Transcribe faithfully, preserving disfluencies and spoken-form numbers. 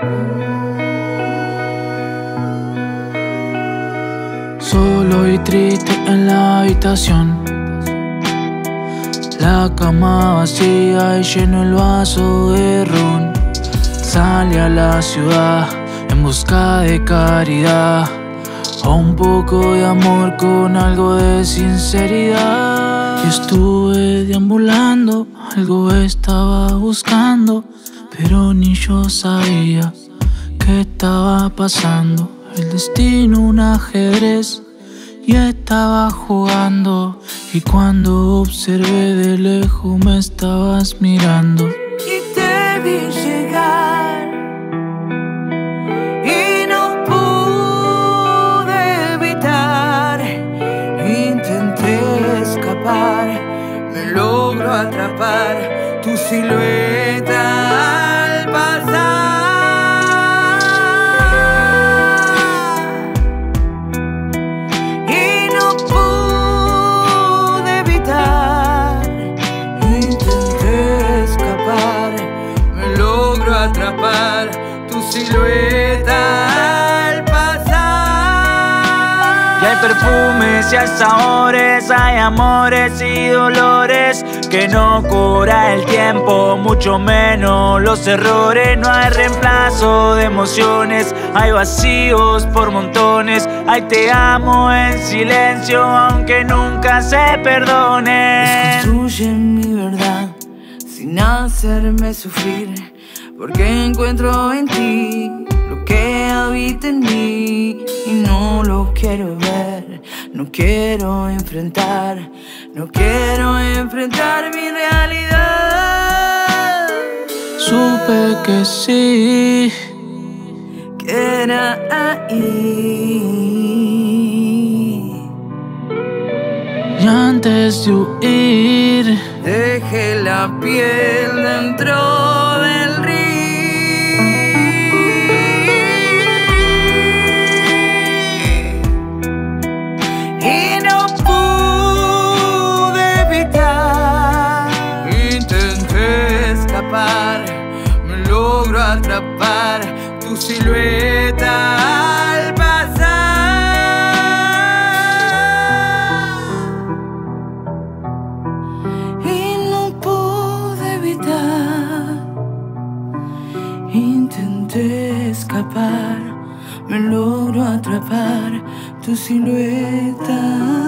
Solo y triste en la habitación, la cama vacía y lleno el vaso de ron. Sale a la ciudad en busca de caridad, o un poco de amor con algo de sinceridad. Y estuve deambulando, algo estaba buscando, pero ni yo sabía qué estaba pasando. El destino un ajedrez y estaba jugando, y cuando observé de lejos me estabas mirando. Y te vi llegar y no pude evitar. Intenté escapar, me logro atrapar tu silueta al pasar. Atrapar tu silueta al pasar. Y hay perfumes y hay sabores, hay amores y dolores que no cura el tiempo, mucho menos los errores. No hay reemplazo de emociones, hay vacíos por montones. Hay te amo en silencio, aunque nunca se perdonen. Desconstruyen mi verdad sin hacerme sufrir, porque encuentro en ti lo que habita en mí. Y no lo quiero ver, no quiero enfrentar, no quiero enfrentar mi realidad. Supe que sí, que era ahí. y antes de huir dejé la piel dentro del río. Me logro atrapar tu silueta al pasar. Y no pude evitar, intenté escapar, me logro atrapar tu silueta.